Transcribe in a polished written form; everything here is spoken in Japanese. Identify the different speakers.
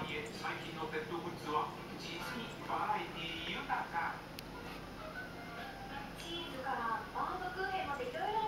Speaker 1: はいえ最近のペットグッズは実にバラエティ豊か。
Speaker 2: チーズからバームクーヘンまでいろいろ